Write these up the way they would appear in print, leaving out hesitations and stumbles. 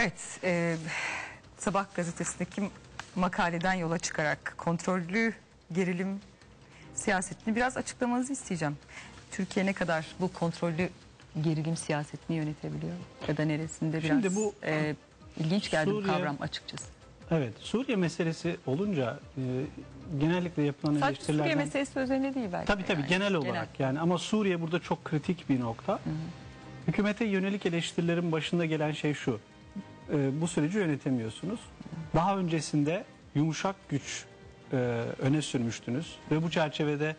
Evet, Sabah gazetesindeki makaleden yola çıkarak kontrollü gerilim siyasetini biraz açıklamanızı isteyeceğim. Türkiye ne kadar bu kontrollü gerilim siyasetini yönetebiliyor ya da neresinde biraz Şimdi bu ilginç geldi bu Suriye, kavram açıkçası. Evet, Suriye meselesi olunca genellikle yapılan Sadece eleştirilerden... Suriye meselesi üzerine değil belki. Tabii yani. genel olarak yani, ama Suriye burada çok kritik bir nokta. Hükümete yönelik eleştirilerin başında gelen şey şu: bu süreci yönetemiyorsunuz. Daha öncesinde yumuşak güç öne sürmüştünüz ve bu çerçevede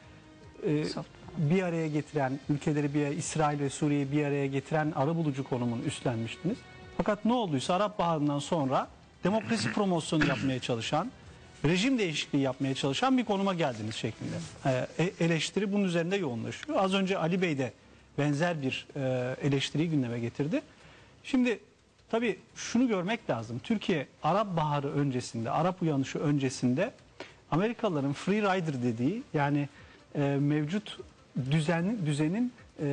bir araya getiren ülkeleri, İsrail ve Suriye'yi bir araya getiren arabulucu konumunu üstlenmiştiniz. Fakat ne olduysa Arap Baharı'ndan sonra demokrasi promosyonu yapmaya çalışan, rejim değişikliği yapmaya çalışan bir konuma geldiniz şeklinde. Eleştiri bunun üzerinde yoğunlaşıyor. Az önce Ali Bey de benzer bir eleştiriyi gündeme getirdi. Şimdi tabii şunu görmek lazım. Türkiye Arap Baharı öncesinde, Arap uyanışı öncesinde Amerikalıların free rider dediği, yani mevcut düzenin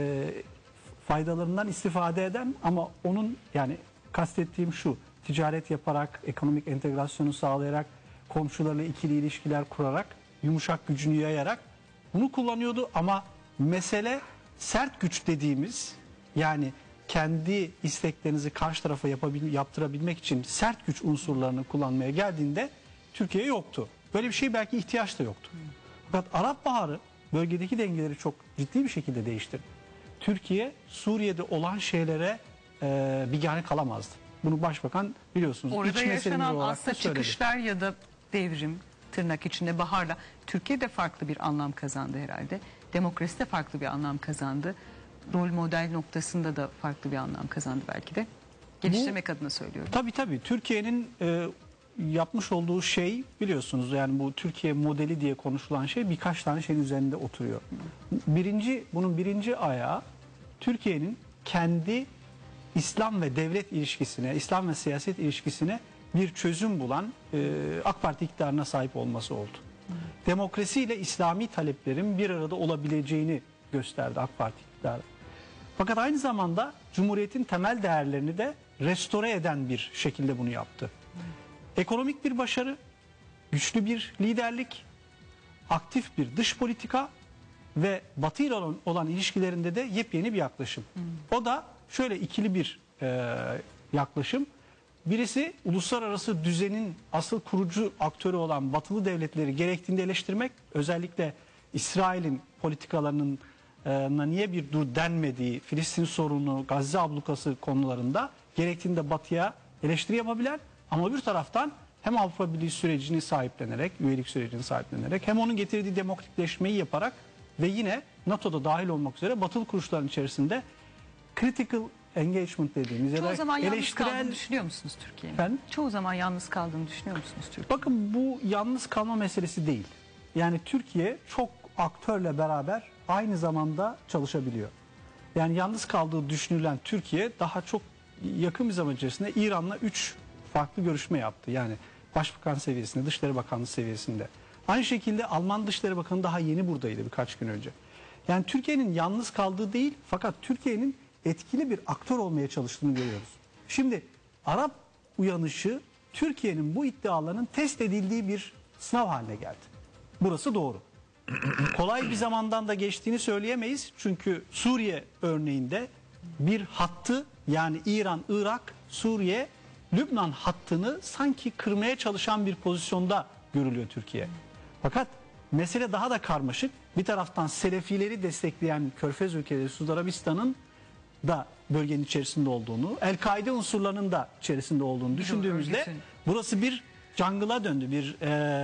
faydalarından istifade eden ama onun, yani kastettiğim şu: ticaret yaparak, ekonomik entegrasyonu sağlayarak, komşularla ikili ilişkiler kurarak, yumuşak gücünü yayarak bunu kullanıyordu. Ama mesele sert güç dediğimiz, yani kendi isteklerinizi karşı tarafa yaptırabilmek için sert güç unsurlarını kullanmaya geldiğinde Türkiye yoktu. Böyle bir şey belki ihtiyaç da yoktu. Fakat Arap Baharı bölgedeki dengeleri çok ciddi bir şekilde değiştirdi. Türkiye Suriye'de olan şeylere bigane kalamazdı. Bunu Başbakan biliyorsunuz. Orada yaşanan aslında çıkışlar ya da devrim, tırnak içinde baharla, Türkiye de farklı bir anlam kazandı herhalde. Demokrasi de farklı bir anlam kazandı. Rol model noktasında da farklı bir anlam kazandı belki de. Geliştirmek adına söylüyorum. Tabii. Türkiye'nin yapmış olduğu şey, biliyorsunuz, yani bu Türkiye modeli diye konuşulan şey birkaç tane şeyin üzerinde oturuyor. Bunun birinci ayağı Türkiye'nin kendi İslam ve devlet ilişkisine, İslam ve siyaset ilişkisine bir çözüm bulan AK Parti iktidarına sahip olması oldu. Demokrasiyle İslami taleplerin bir arada olabileceğini gösterdi AK Parti iktidarı. Fakat aynı zamanda Cumhuriyet'in temel değerlerini de restore eden bir şekilde bunu yaptı. Ekonomik bir başarı, güçlü bir liderlik, aktif bir dış politika ve Batı ile olan ilişkilerinde de yepyeni bir yaklaşım. O da şöyle ikili bir yaklaşım. Birisi, uluslararası düzenin asıl kurucu aktörü olan batılı devletleri gerektiğinde eleştirmek, özellikle İsrail'in politikalarının niye bir dur denmediği, Filistin sorunu, Gazze ablukası konularında gerektiğinde batıya eleştiri yapabilen, ama bir taraftan hem Avrupa Birliği sürecini sahiplenerek, üyelik sürecini sahiplenerek, hem onun getirdiği demokratikleşmeyi yaparak ve yine NATO'da dahil olmak üzere batılı kuruluşların içerisinde critical engagement dediğimiz ya da Çoğu zaman yalnız eleştirel... kaldığını düşünüyor musunuz Türkiye'nin? Efendim? Çoğu zaman yalnız kaldığını düşünüyor musunuz Türkiye? Bakın, bu yalnız kalma meselesi değil. Yani Türkiye çok aktörle beraber aynı zamanda çalışabiliyor. Yani yalnız kaldığı düşünülen Türkiye daha çok yakın bir zaman içerisinde İran'la 3 farklı görüşme yaptı. Yani Başbakan seviyesinde, Dışişleri Bakanlığı seviyesinde. Aynı şekilde Alman Dışişleri Bakanı daha yeni buradaydı birkaç gün önce. Yani Türkiye'nin yalnız kaldığı değil, fakat Türkiye'nin etkili bir aktör olmaya çalıştığını görüyoruz. Şimdi Arap uyanışı Türkiye'nin bu iddialarının test edildiği bir sınav haline geldi. Burası doğru. Kolay bir zamandan da geçtiğini söyleyemeyiz. Çünkü Suriye örneğinde bir hattı, yani İran, Irak, Suriye, Lübnan hattını sanki kırmaya çalışan bir pozisyonda görülüyor Türkiye. Fakat mesele daha da karmaşık. Bir taraftan Selefileri destekleyen Körfez ülkeleri, Suudi Arabistan'ın da bölgenin içerisinde olduğunu, El-Kaide unsurlarının da içerisinde olduğunu düşündüğümüzde burası bir jungle'a döndü,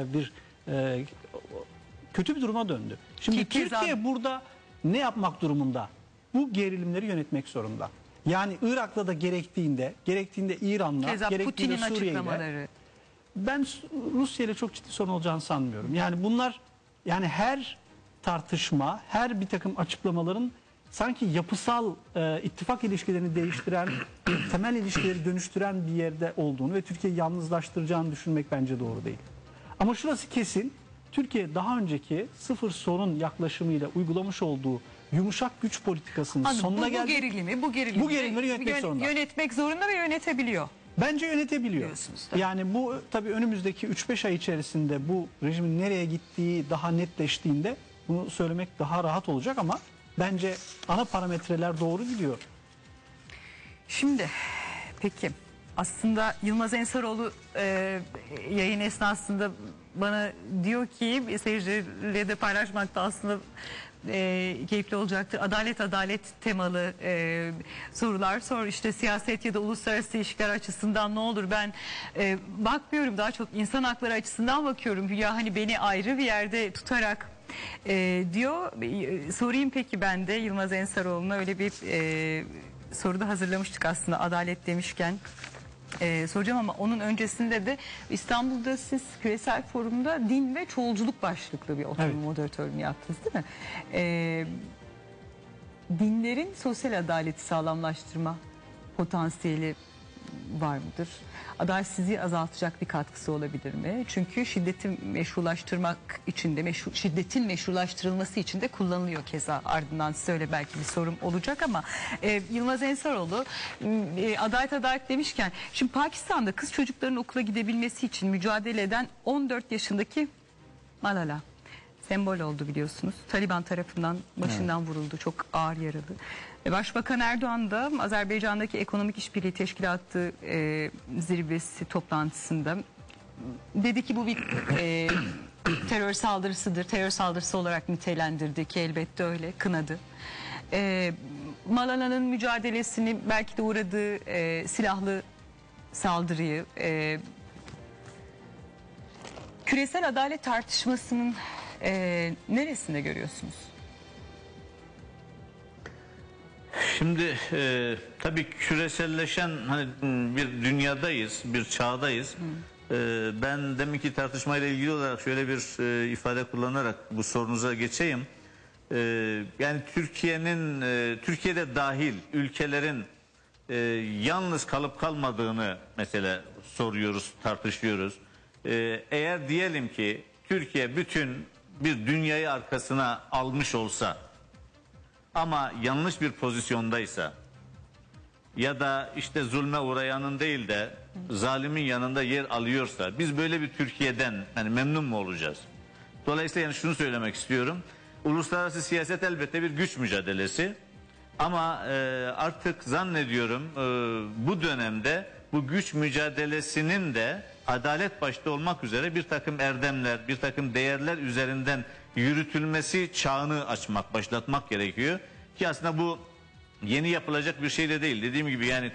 kötü bir duruma döndü. Şimdi Türkiye burada ne yapmak durumunda? Bu gerilimleri yönetmek zorunda. Yani Irak'ta da gerektiğinde İran'la, gerektiğinde Suriye'yle. Ben Rusya ile çok ciddi sorun olacağını sanmıyorum. Yani bunlar, yani her tartışma, her bir takım açıklamaların sanki yapısal ittifak ilişkilerini değiştiren, temel ilişkileri dönüştüren bir yerde olduğunu ve Türkiye'yi yalnızlaştıracağını düşünmek bence doğru değil. Ama şurası kesin: Türkiye daha önceki sıfır sorun yaklaşımıyla uygulamış olduğu yumuşak güç politikasının sonuna geldi. Bu gerilimleri yönetmek zorunda. Yönetmek zorunda ve yönetebiliyor. Bence yönetebiliyor. Diyorsunuz, tabii. Yani bu tabii önümüzdeki 3-5 ay içerisinde bu rejimin nereye gittiği daha netleştiğinde bunu söylemek daha rahat olacak ama bence ana parametreler doğru gidiyor. Şimdi peki aslında Yılmaz Ensaroğlu yayın esnasında bana diyor ki seyircilerle de paylaşmakta aslında keyifli olacaktır. Adalet temalı sorular sor, işte siyaset ya da uluslararası ilişkiler açısından ne olur, ben bakmıyorum, daha çok insan hakları açısından bakıyorum. Ya hani beni ayrı bir yerde tutarak diyor. Sorayım peki, ben de Yılmaz Ensaroğlu'na öyle bir soru da hazırlamıştık aslında adalet demişken. Soracağım ama onun öncesinde de İstanbul'da siz küresel forumda din ve çoğulculuk başlıklı bir oturum moderatörünü yaptınız değil mi? Dinlerin sosyal adaleti sağlamlaştırma potansiyeli var mıdır? Adaletsizliği azaltacak bir katkısı olabilir mi? Çünkü şiddeti meşrulaştırmak için de şiddetin meşrulaştırılması için de kullanılıyor keza. Ardından size öyle belki bir sorum olacak ama Yılmaz Ensaroğlu adalet demişken, şimdi Pakistan'da kız çocukların okula gidebilmesi için mücadele eden 14 yaşındaki Malala sembol oldu biliyorsunuz. Taliban tarafından başından vuruldu. Çok ağır yaralı. Başbakan Erdoğan da Azerbaycan'daki Ekonomik İşbirliği Teşkilatı zirvesi toplantısında dedi ki bu bir terör saldırısıdır. Terör saldırısı olarak nitelendirdi ki elbette öyle, kınadı. Malala'nın mücadelesini, belki de uğradığı silahlı saldırıyı, küresel adalet tartışmasının neresinde görüyorsunuz? Şimdi tabii küreselleşen hani bir dünyadayız, bir çağdayız. Ben deminki tartışmayla ilgili olarak şöyle bir ifade kullanarak bu sorunuza geçeyim. Yani Türkiye'de dahil ülkelerin yalnız kalıp kalmadığını mesela soruyoruz, tartışıyoruz. Eğer diyelim ki Türkiye bütün bir dünyayı arkasına almış olsa ama yanlış bir pozisyondaysa ya da işte zulme uğrayanın değil de zalimin yanında yer alıyorsa, biz böyle bir Türkiye'den hani memnun mu olacağız? Dolayısıyla yani şunu söylemek istiyorum. Uluslararası siyaset elbette bir güç mücadelesi ama artık zannediyorum bu dönemde bu güç mücadelesinin de adalet başta olmak üzere bir takım erdemler, bir takım değerler üzerinden yürütülmesi çağını başlatmak gerekiyor. Ki aslında bu yeni yapılacak bir şey de değil. Dediğim gibi yani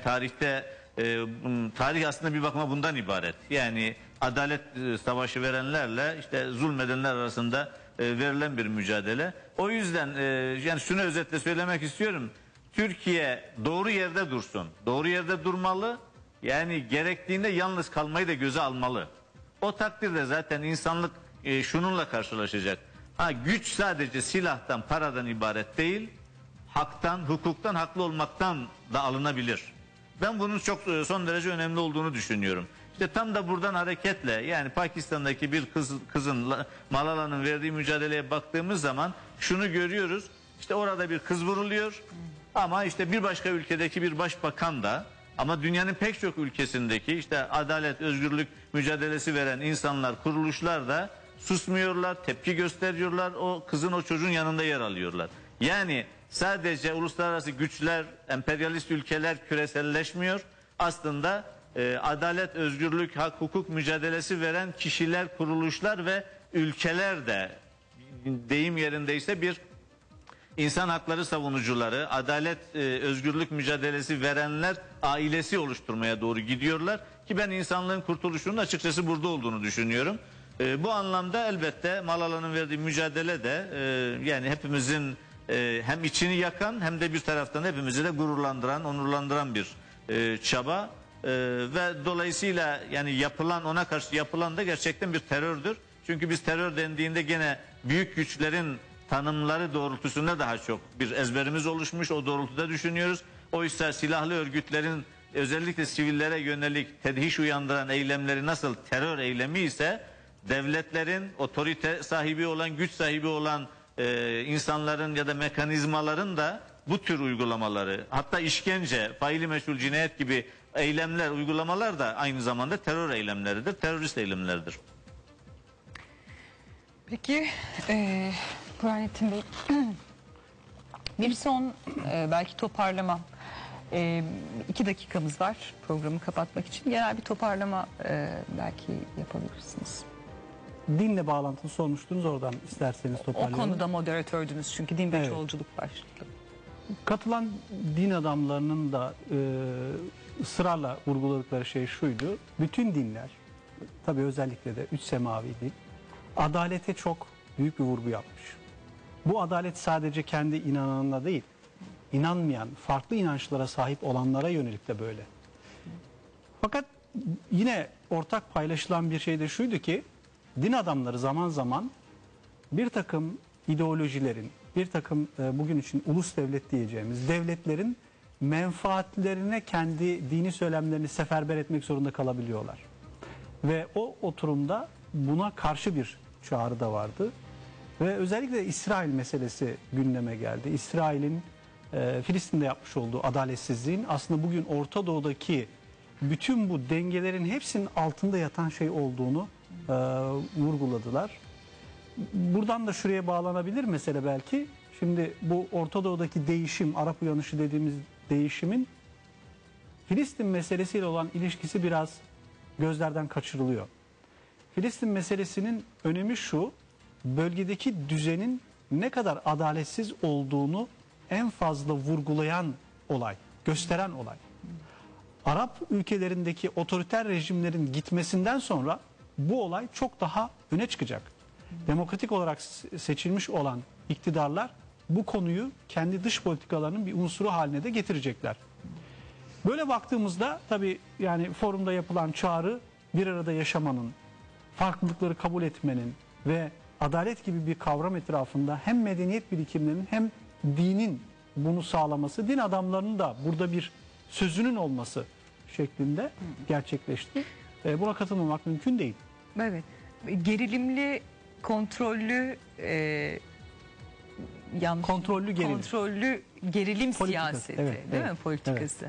tarih aslında bir bakıma bundan ibaret. Yani adalet savaşı verenlerle işte zulmedenler arasında verilen bir mücadele. O yüzden yani şunu özetle söylemek istiyorum. Türkiye doğru yerde dursun. Doğru yerde durmalı. Yani gerektiğinde yalnız kalmayı da göze almalı. O takdirde zaten insanlık şununla karşılaşacak. Güç sadece silahtan, paradan ibaret değil. Haktan, hukuktan, haklı olmaktan da alınabilir. Ben bunun çok son derece önemli olduğunu düşünüyorum. İşte tam da buradan hareketle yani Pakistan'daki bir kızın Malala'nın verdiği mücadeleye baktığımız zaman şunu görüyoruz. İşte orada bir kız vuruluyor ama işte bir başka ülkedeki bir başbakan da, ama dünyanın pek çok ülkesindeki işte adalet, özgürlük mücadelesi veren insanlar, kuruluşlar da susmuyorlar, tepki gösteriyorlar. O kızın, o çocuğun yanında yer alıyorlar. Yani sadece uluslararası güçler, emperyalist ülkeler küreselleşmiyor. Aslında adalet, özgürlük, hak, hukuk mücadelesi veren kişiler, kuruluşlar ve ülkeler de deyim yerindeyse bir İnsan hakları savunucuları, adalet, özgürlük mücadelesi verenler ailesi oluşturmaya doğru gidiyorlar. Ki ben insanlığın kurtuluşunun açıkçası burada olduğunu düşünüyorum. Bu anlamda elbette Malala'nın verdiği mücadele de yani hepimizin hem içini yakan hem de bir taraftan hepimizi de gururlandıran, onurlandıran bir çaba. Ve dolayısıyla yani yapılan, ona karşı yapılan da gerçekten bir terördür. Çünkü biz terör dendiğinde gene büyük güçlerin tanımları doğrultusunda daha çok bir ezberimiz oluşmuş, o doğrultuda düşünüyoruz. Oysa silahlı örgütlerin özellikle sivillere yönelik tedhiş uyandıran eylemleri nasıl terör eylemi ise, devletlerin otorite sahibi olan, güç sahibi olan insanların ya da mekanizmaların da bu tür uygulamaları, hatta işkence, faili meşhur cinayet gibi eylemler, uygulamalar da aynı zamanda terör eylemleridir, terörist eylemleridir. Peki Burhanettin Bey, bir son belki toparlama. 2 dakikamız var programı kapatmak için. Genel bir toparlama belki yapabilirsiniz. Dinle bağlantılı sormuştunuz, oradan isterseniz O toparlayalım. konuda moderatördünüz çünkü din ve Evet. çoğulculuk başlıklı. Katılan din adamlarının da ısrarla vurguladıkları şey şuydu. Bütün dinler, tabii özellikle de 3 semavi din, adalete çok büyük bir vurgu yapmış. Bu adalet sadece kendi inananına değil, inanmayan, farklı inançlara sahip olanlara yönelik de böyle. Fakat yine ortak paylaşılan bir şey de şuydu ki, din adamları zaman zaman bir takım ideolojilerin, bir takım bugün için ulus devlet diyeceğimiz devletlerin menfaatlerine kendi dini söylemlerini seferber etmek zorunda kalabiliyorlar. Ve o oturumda buna karşı bir çağrı da vardı. Ve özellikle İsrail meselesi gündeme geldi. İsrail'in Filistin'de yapmış olduğu adaletsizliğin aslında bugün Orta Doğu'daki bütün bu dengelerin hepsinin altında yatan şey olduğunu vurguladılar. Buradan da şuraya bağlanabilir mesele belki. Şimdi bu Orta Doğu'daki değişim, Arap uyanışı dediğimiz değişimin Filistin meselesiyle olan ilişkisi biraz gözlerden kaçırılıyor. Filistin meselesinin önemi şu, bölgedeki düzenin ne kadar adaletsiz olduğunu en fazla vurgulayan olay, gösteren olay. Arap ülkelerindeki otoriter rejimlerin gitmesinden sonra bu olay çok daha öne çıkacak. Demokratik olarak seçilmiş olan iktidarlar bu konuyu kendi dış politikalarının bir unsuru haline de getirecekler. Böyle baktığımızda tabii yani forumda yapılan çağrı bir arada yaşamanın, farklılıkları kabul etmenin ve adalet gibi bir kavram etrafında hem medeniyet birikimlerinin hem dinin bunu sağlaması, din adamlarının da burada bir sözünün olması şeklinde gerçekleşti. Buna katılmamak mümkün değil. Evet. Gerilimli, kontrollü yanlış. Kontrollü gerilim. Kontrollü gerilim Politikası, siyaseti, evet, değil evet, mi politikası?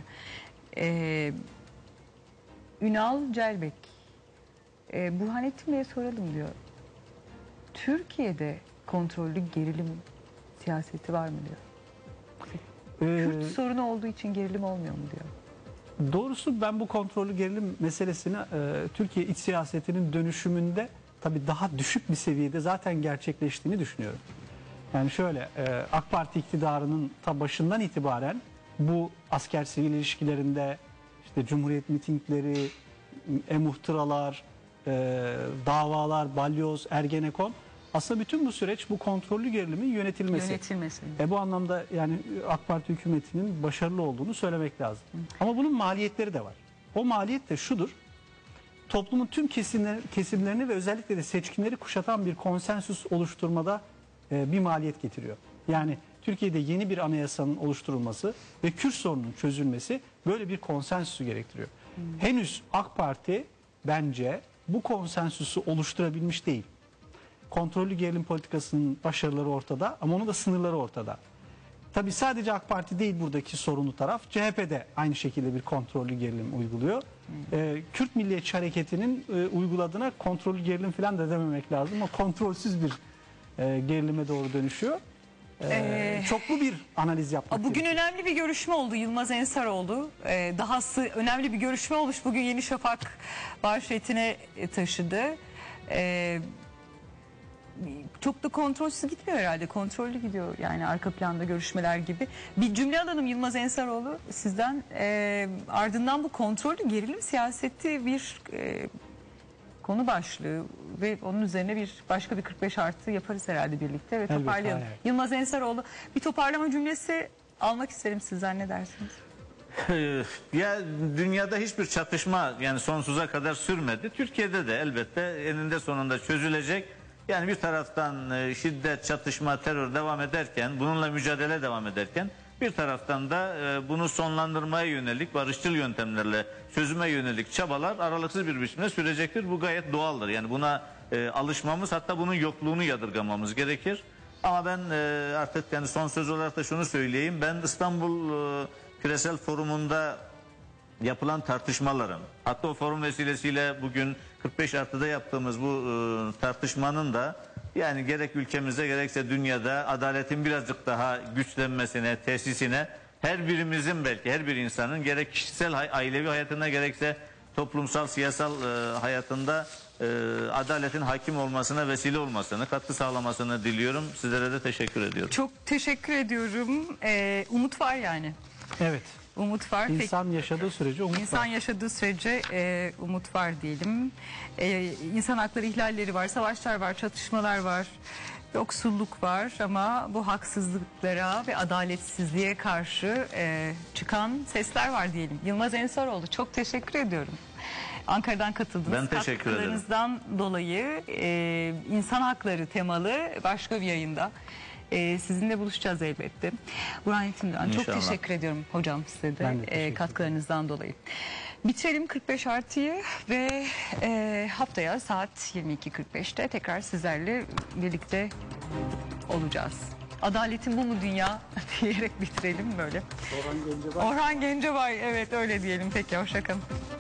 Ünal Celbek, Burhanettin Bey'e soralım diyor. Türkiye'de kontrollü gerilim siyaseti var mı diyor. Kürt sorunu olduğu için gerilim olmuyor mu diyor. Doğrusu ben bu kontrollü gerilim meselesini Türkiye iç siyasetinin dönüşümünde tabii daha düşük bir seviyede zaten gerçekleştiğini düşünüyorum. Yani şöyle AK Parti iktidarının ta başından itibaren bu asker sivil ilişkilerinde işte Cumhuriyet mitingleri, muhtıralar, davalar, balyoz, Ergenekon, aslında bütün bu süreç bu kontrollü gerilimin yönetilmesi. Bu anlamda yani AK Parti hükümetinin başarılı olduğunu söylemek lazım. Ama bunun maliyetleri de var. O maliyet de şudur: toplumun tüm kesimlerini ve özellikle de seçkinleri kuşatan bir konsensüs oluşturmada bir maliyet getiriyor. Yani Türkiye'de yeni bir anayasanın oluşturulması ve Kürt sorununun çözülmesi böyle bir konsensüsü gerektiriyor. Henüz AK Parti bence bu konsensüsü oluşturabilmiş değil. Kontrollü gerilim politikasının başarıları ortada ama onun da sınırları ortada. Tabii sadece AK Parti değil buradaki sorunlu taraf. CHP de aynı şekilde bir kontrollü gerilim uyguluyor. Kürt Milliyetçi Hareketi'nin uyguladığına kontrollü gerilim falan da dememek lazım. O kontrolsüz bir gerilime doğru dönüşüyor. Çoklu bir analiz yapmak Bugün gerekiyor. önemli bir görüşme oldu. Yılmaz Ensaroğlu. Dahası önemli bir görüşme olmuş. Bugün Yeni Şafak manşetine taşıdı. Çok da kontrolsüz gitmiyor herhalde. Kontrollü gidiyor yani, arka planda görüşmeler gibi. Bir cümle alalım Yılmaz Ensaroğlu sizden. Ardından bu kontrollü gerilim siyaseti bir konu başlığı ve onun üzerine bir başka bir 45 artı yaparız herhalde birlikte ve toparlayalım. Evet. Yılmaz Ensaroğlu, bir toparlama cümlesi almak isterim sizden, ne dersiniz? Ya dünyada hiçbir çatışma yani sonsuza kadar sürmedi. Türkiye'de de elbette eninde sonunda çözülecek. Yani bir taraftan şiddet, çatışma, terör devam ederken, bununla mücadele devam ederken bir taraftan da bunu sonlandırmaya yönelik barışçıl yöntemlerle çözüme yönelik çabalar aralıksız bir biçimde sürecektir. Bu gayet doğaldır. Yani buna alışmamız, hatta bunun yokluğunu yadırgamamız gerekir. Ama ben artık yani son söz olarak da şunu söyleyeyim. Ben İstanbul Küresel Forumu'nda yapılan tartışmaların, hatta o forum vesilesiyle bugün 45 artıda yaptığımız bu tartışmanın da yani gerek ülkemizde gerekse dünyada adaletin birazcık daha güçlenmesine, tesisine her birimizin, belki her bir insanın gerek kişisel ailevi hayatında gerekse toplumsal siyasal hayatında adaletin hakim olmasına vesile olmasını, katkı sağlamasını diliyorum. Sizlere de teşekkür ediyorum. Çok teşekkür ediyorum. Umut var yani. Evet. Umut var. İnsan yaşadığı sürece umut İnsan var. yaşadığı sürece umut var diyelim. İnsan hakları ihlalleri var, savaşlar var, çatışmalar var, yoksulluk var ama bu haksızlıklara ve adaletsizliğe karşı çıkan sesler var diyelim. Yılmaz Ensaroğlu, çok teşekkür ediyorum. Ankara'dan katıldınız. Ben teşekkür ederim. Katkılarınızdan dolayı insan hakları temalı başka bir yayında sizinle buluşacağız elbette. Burhanettin Doğan, çok İnşallah. teşekkür ediyorum hocam size Ben de de teşekkür ederim. katkılarınızdan dolayı. Bitirelim 45 artıyı ve haftaya saat 22.45'te tekrar sizlerle birlikte olacağız. Adaletin bu mu dünya diyerek bitirelim böyle. Orhan Gencebay, evet öyle diyelim. Peki, hoşça kalın.